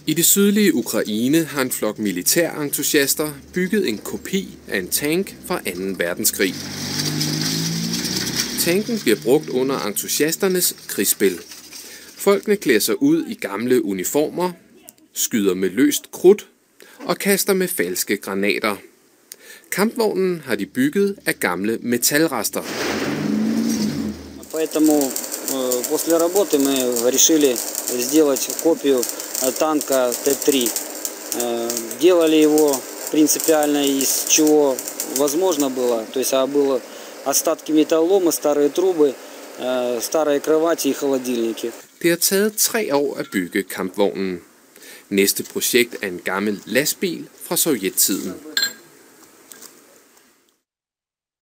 I det sydlige Ukraine har en flok militærentusiaster bygget en kopi af en tank fra 2. verdenskrig. Tanken bliver brugt under entusiasternes krigsspil. Folkene klæder sig ud i gamle uniformer, skyder med løst krudt og kaster med falske granater. Kampvognen har de bygget af gamle metalrester. Поэтому после работы мы решили сделать копию танка Т-3. Делали его принципиально из чего возможно было, то есть было остатки металлолома, старые трубы, старые кровати и холодильники. Det har taget 3 år at bygge kampvognen. Næste projekt er en gammel lastbil fra sovjettiden.